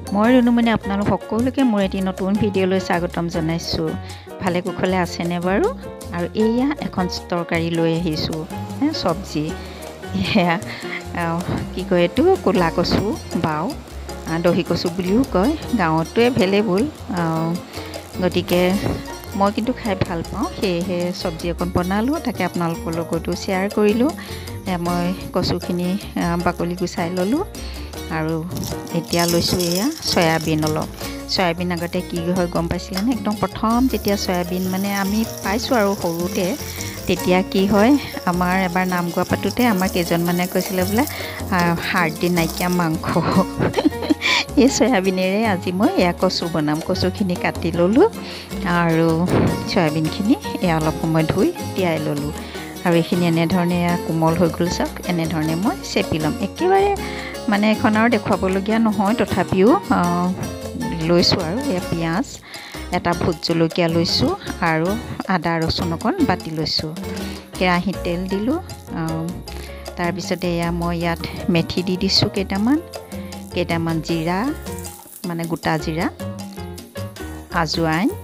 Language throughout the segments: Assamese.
মই ৰুনুমণি আপোনালোক সকলোকে মোৰ এটি নতুন ভিডিঅ'লৈ স্বাগতম জনাইছোঁ। ভালে কুশলে আছেনে বাৰু? আৰু এয়া এখন তৰকাৰী লৈ আহিছোঁ, চব্জি। এয়া কি কয় এইটো ক'লা কচু বাও, দহি কচু বুলিও কয়, গাঁৱতো এভেইলেবল। গতিকে মই কিন্তু খাই ভাল পাওঁ, সেয়েহে চব্জি অকণ বনালোঁ, তাকে আপোনালোকৰ লগতো শ্বেয়াৰ কৰিলোঁ। মই কচুখিনি বাকলি গুচাই ল'লোঁ আৰু এতিয়া লৈছোঁ এয়া চয়াবিন অলপ। চয়াবিন আগতে কি হয় গম পাইছিলেনে? একদম প্ৰথম যেতিয়া চয়াবিন মানে আমি পাইছোঁ আৰু সৰুতে, তেতিয়া কি হয় আমাৰ এবাৰ নাম গোৱা পাতোতে আমাৰ কেইজনমানে কৈছিলে বোলে হাড়দি নাইকিয়া মাংস। এই চয়াবিনেৰে আজি মই এয়া কচু বনাম। কচুখিনি কাটি ল'লোঁ আৰু চয়াবিনখিনি এয়া অলপ সময় ধুই তিয়াই ল'লোঁ আৰু এইখিনি এনেধৰণে এয়া কোমল হৈ গ'ল চাওক। এনেধৰণে মই চেপি ল'ম। একেবাৰে মানে এখন আৰু দেখুৱাবলগীয়া নহয়, তথাপিও লৈছোঁ আৰু এয়া পিঁয়াজ, এটা ভোট জলকীয়া লৈছোঁ আৰু আদা ৰচুন অকণ বাটি লৈছোঁ। কেৰাহীত তেল দিলোঁ, তাৰপিছতে এয়া মই ইয়াত মেথি দি দিছোঁ কেইটামান জিৰা, মানে গোটা জিৰা, আজৱাইন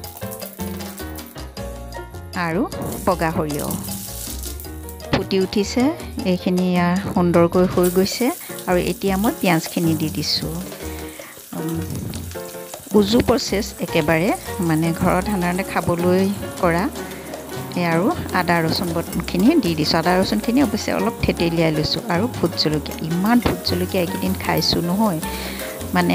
আৰু বগা সৰিয়হ। ফুটি উঠিছে, এইখিনি সুন্দৰকৈ হৈ গৈছে আৰু এতিয়া মই পিঁয়াজখিনি দি দিছোঁ। উজু প্ৰচেছ একেবাৰে, মানে ঘৰত সাধাৰণতে খাবলৈ কৰা। আৰু আদা ৰচুনখিনি দি দিছোঁ। আদা ৰচুনখিনি অৱশ্যে অলপ থেতেলিয়াই লৈছোঁ আৰু ভোট জলকীয়া। ইমান ভোট জলকীয়া এইকেইদিন খাইছোঁ নহয়, মানে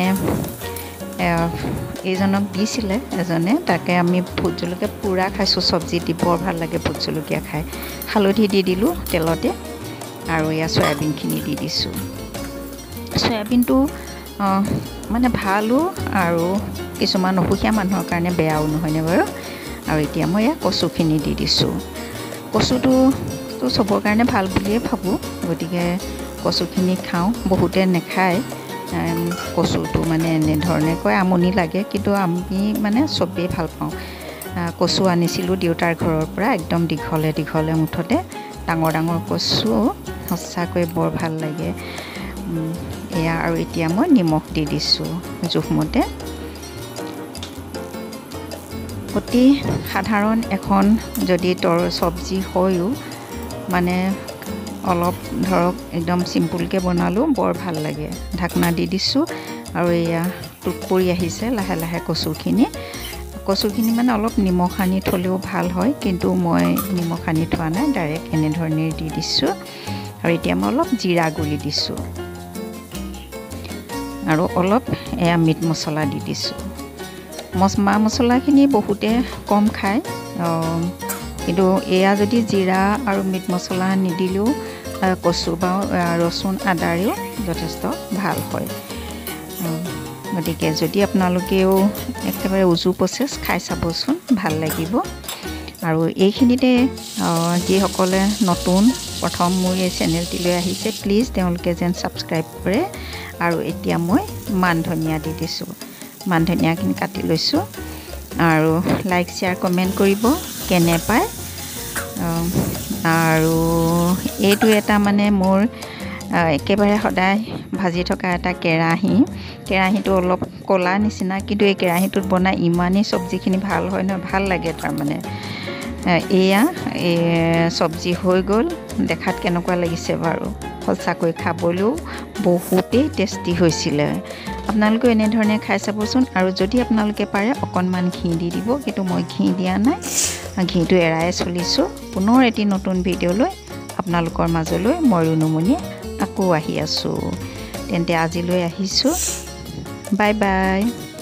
এইজনক দিছিলে এজনে, তাকে আমি ভোট জলকীয়া পূৰা খাইছোঁ, চব্জি দি বৰ ভাল লাগে ভোট জলকীয়া খাই। হালধি দি দিলোঁ তেলতে আৰু এয়া চয়াবিনখিনি দি দিছোঁ। চয়াবিনটো মানে ভালো আৰু কিছুমান অসুখীয়া মানুহৰ কাৰণে বেয়াও নহয়নে বাৰু? আৰু এতিয়া মই এয়া কচুখিনি দি দিছোঁ। কচুটো চবৰ কাৰণে ভাল বুলিয়ে ভাবোঁ, গতিকে কচুখিনি খাওঁ। বহুতে নাখায় কচুটো, মানে এনেধৰণে কয় আমনি লাগে, কিন্তু আমি মানে চবেই ভাল পাওঁ। কচু আনিছিলোঁ দেউতাৰ ঘৰৰ পৰা, একদম দীঘলে দীঘলে, মুঠতে ডাঙৰ ডাঙৰ কচু, সঁচাকৈ বৰ ভাল লাগে। এয়া আৰু এতিয়া মই নিমখ দি দিছোঁ জোখমতে। অতি সাধাৰণ এখন যদি চব্জি হয়ো, মানে অলপ ধৰক একদম চিম্পুলকৈ বনালোঁ, বৰ ভাল লাগে। ঢাকনা দি দিছোঁ আৰু এয়া টুক কৰি আহিছে লাহে লাহে কচুখিনি মানে অলপ নিমখ সানি থ'লেও ভাল হয়, কিন্তু মই নিমখ সানি থোৱা নাই, ডাইৰেক্ট এনেধৰণে দি দিছোঁ। আৰু এতিয়া মই অলপ জিৰা গুড়ি দিছোঁ আৰু অলপ এয়া মিট মছলা দি দিছোঁ। মা মছলাখিনি বহুতে কম খায়, কিন্তু এয়া যদি জিৰা আৰু মিট মছলা নিদিলেও কচু বা ৰচুন আদাৰেও যথেষ্ট ভাল হয়। গতিকে যদি আপোনালোকেও একেবাৰে উজু প্ৰচেছ খাই চাবচোন, ভাল লাগিব। আৰু এইখিনিতে যিসকলে নতুন প্ৰথম মোৰ এই চেনেলটিলৈ আহিছে, প্লিজ তেওঁলোকে যেন ছাবস্ক্ৰাইব কৰে। আৰু এতিয়া মই মান ধনিয়া দি দিছোঁ। মান ধনিয়াখিনি কাটি লৈছোঁ আৰু লাইক শ্বেয়াৰ কমেণ্ট কৰিব কেনে পায়। আৰু এইটো এটা মানে মোৰ একেবাৰে সদায় ভাজি থকা এটা কেৰাহীটো অলপ ক'লা নিচিনা, কিন্তু এই কেৰাহীটোত বনাই ইমানেই চব্জিখিনি ভাল হয় নহয়, ভাল লাগে তাৰমানে। এয়া চব্জি হৈ গ'ল। দেখাত কেনেকুৱা লাগিছে বাৰু? সঁচাকৈ খাবলৈও বহুতেই টেষ্টি হৈছিলে। আপোনালোকেও এনেধৰণে খাই চাবচোন। আৰু যদি আপোনালোকে পাৰে অকণমান ঘি দি দিব, কিন্তু মই ঘি দিয়া নাই, ঘিটো এৰাই চলিছোঁ। পুনৰ এটি নতুন ভিডিঅ' লৈ আপোনালোকৰ মাজলৈ মই ৰুনুমণিয়ে আকৌ আহি আছোঁ। তেন্তে আজিলৈ আহিছোঁ, বাই বাই।